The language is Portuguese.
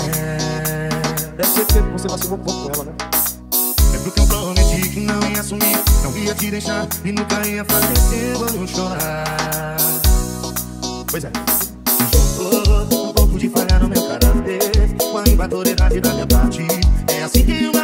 Deve ser porque você vacilou um pouco com ela, né? Lembro que eu prometi que não ia assumir, não ia te deixar e nunca ia fazer eu chorar. Pois é. Juntou um pouco de falha no meu caráter, com a invatoridade da minha parte. É assim que eu